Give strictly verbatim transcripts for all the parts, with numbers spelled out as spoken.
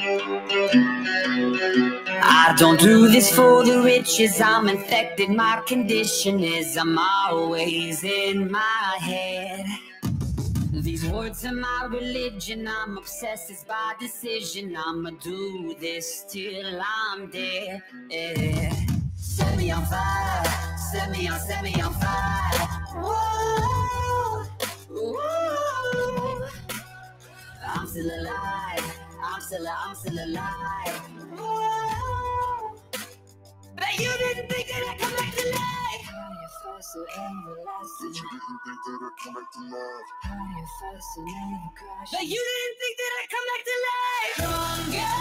I don't do this for the riches, I'm infected, my condition is I'm always in my head. These words are my religion, I'm obsessed, it's by decision. I'ma do this till I'm dead. Set me on fire, set me on, set me on fire. Whoa, whoa. I'm still alive, I'm still, I'm still alive. Whoa. But you didn't think that I'd come back to life. How do you feel so everlasting? But you didn't think that I'd come back to life. How do you feel so never crash? But you didn't think that I'd come back to life. Stronger.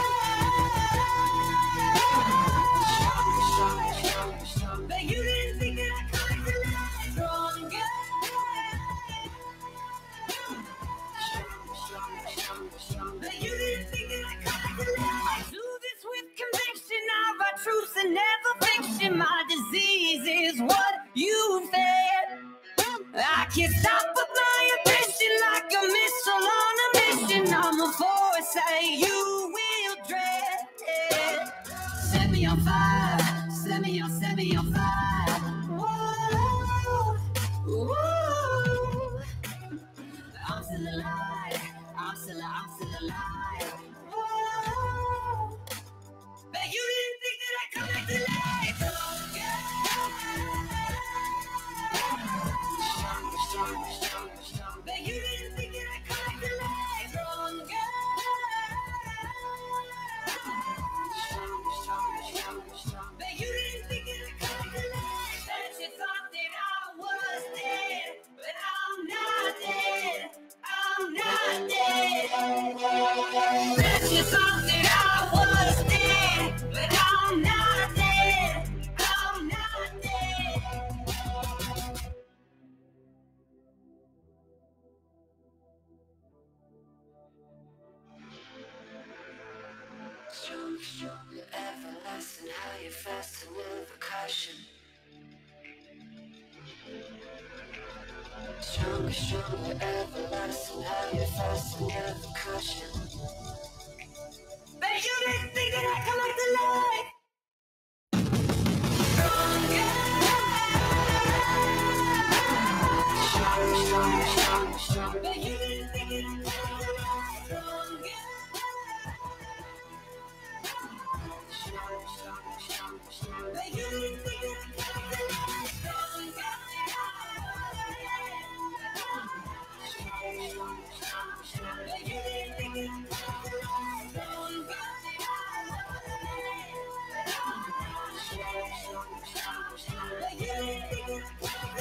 Stronger, stronger, stronger. But you didn't think that I'd come back to life. Stronger. Stronger, stronger, stronger, stronger. But you didn't think that I'd come back to life. I do this with conviction, I write truth and never fiction. My disease is what you fed. I can't stop with my ambition, like a missile on a mission. I'm a force that you will dread. Set me on fire, set me on, set me on fire. Whoa, whoa. I'm still alive, I'm still, I'm still alive. Whoa. But you didn't think that I'd come back to life. Stronger, stronger, stronger, stronger. But you didn't think that I'd come back to life. Stronger. Stronger, stronger, stronger, stronger. But you didn't think that I'd come back to life. Bet you thought that I was dead, but I'm not dead. I'm not dead. Bet you thought that I was dead, but I'm not dead. I'm not dead. Stronger, stronger, everlasting, higher, faster, never caution. Stronger, stronger, everlasting, higher, faster, never caution. But you didn't think that I'd come back to life. Stronger. Stronger, stronger, stronger, stronger. But you didn't think that I'd come back to life. Stronger. Stronger, stronger, stronger, stronger. But you didn't think that I'd come back to life. Stronger. Stronger, stronger, stronger, stronger. But you didn't think that I'd come back to life. Stronger. Stronger, stronger, stronger, stronger. But you didn't think that I'd come back to life.